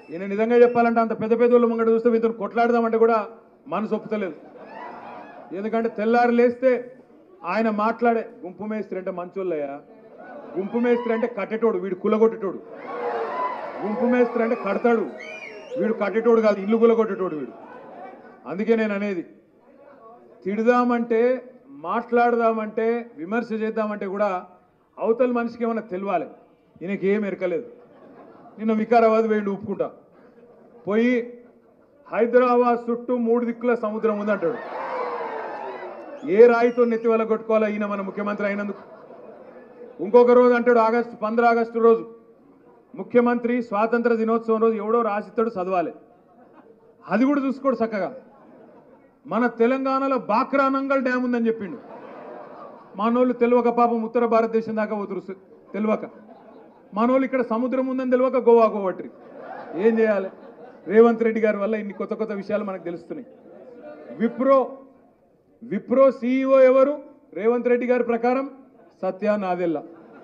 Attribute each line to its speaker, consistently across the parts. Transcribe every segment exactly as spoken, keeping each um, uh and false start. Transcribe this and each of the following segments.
Speaker 1: ఈయన నిజంగా చెప్పాలంటే అంత పెద్ద పెద్ద వాళ్ళు ముంగట చూస్తే వీటిని కొట్లాడదామంటే కూడా మనసు ఒప్పుతలేదు. ఎందుకంటే తెల్లారు లేస్తే ఆయన మాట్లాడే గుంపు మేస్త్రి అంటే మంచోళ్ళయ్యా, గుంపు మేస్త్రి అంటే కట్టేటోడు, వీడు కులగొట్టేటోడు. గుంపు మేస్త్రి అంటే కడతాడు, వీడు కట్టేటోడు కాదు, ఇల్లు కులగొట్టేటోడు వీడు. అందుకే నేను అనేది, తిడదామంటే మాట్లాడదామంటే విమర్శ చేద్దామంటే కూడా అవతల మనిషికి ఏమైనా తెలియాలి. ఈయనకి ఏం ఎరకలేదు. నిన్న వికారాబాద్ వేయండి ఊపుకుంటా పోయి హైదరాబాద్ చుట్టూ మూడు దిక్కుల సముద్రం ఉందంటాడు. ఏ రాయితో నెత్తి వల్ల కొట్టుకోవాలా ఈయన మన ముఖ్యమంత్రి అయినందుకు. ఇంకొక రోజు అంటాడు ఆగస్టు పంద్ర ఆగస్టు రోజు ముఖ్యమంత్రి స్వాతంత్ర దినోత్సవం రోజు ఎవడో రాసిస్తాడు చదవాలి, అది కూడా చూసుకోడు చక్కగా. మన తెలంగాణలో బాక్రానంగల్ డ్యామ్ ఉందని చెప్పిండు. మనోళ్ళు తెలియక పాపం ఉత్తర భారతదేశం దాకా పోతురు తెలియక, మనోళ్ళు ఇక్కడ సముద్రం ఉందని తెలియక గోవా గోవట్రి. ఏం చేయాలి? రేవంత్ రెడ్డి గారి వల్ల ఇన్ని కొత్త కొత్త విషయాలు మనకు తెలుస్తున్నాయి. విప్రో విప్రో సీఈఓ ఎవరు? రేవంత్ రెడ్డి గారి ప్రకారం సత్య నాదెల్లా.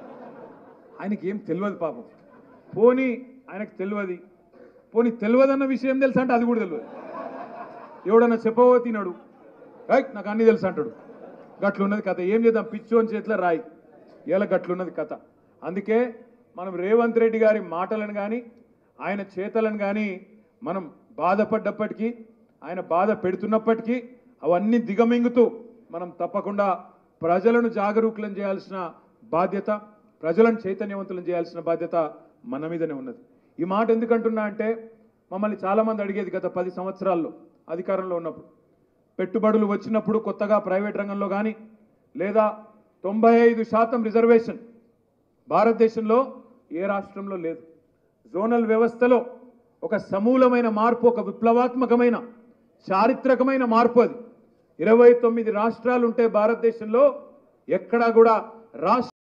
Speaker 1: ఆయనకి ఏం తెలియదు పాపం. పోనీ ఆయనకు తెలియదు, పోనీ తెలియదన్న విషయం తెలుసా అంటే అది కూడా తెలియదు. ఎవడన్నా చెప్పవో తినడు, నాకు అన్నీ తెలుసు అంటాడు. గట్లున్నది కథ. ఏం చేద్దాం? పిచ్చోని చేతిలో రాయి, ఇలా గట్లున్నది కథ. అందుకే మనం రేవంత్ రెడ్డి గారి మాటలను కానీ ఆయన చేతలను కానీ మనం బాధపడ్డప్పటికీ, ఆయన బాధ పెడుతున్నప్పటికీ అవన్నీ దిగమింగుతూ మనం తప్పకుండా ప్రజలను జాగరూకులను చేయాల్సిన బాధ్యత, ప్రజలను చైతన్యవంతులను చేయాల్సిన బాధ్యత మన మీదనే ఉన్నది. ఈ మాట ఎందుకంటున్నా అంటే, మమ్మల్ని చాలామంది అడిగేది గత పది సంవత్సరాల్లో అధికారంలో ఉన్నప్పుడు, పెట్టుబడులు వచ్చినప్పుడు కొత్తగా ప్రైవేట్ రంగంలో కానీ లేదా తొంభై ఐదు శాతం రిజర్వేషన్ భారతదేశంలో ఏ రాష్ట్రంలో లేదు. జోనల్ వ్యవస్థలో ఒక సమూలమైన మార్పు, ఒక విప్లవాత్మకమైన చారిత్రకమైన మార్పు అది. ఇరవై తొమ్మిది రాష్ట్రాలు ఉంటే భారతదేశంలో ఎక్కడా కూడా రాష్ట్ర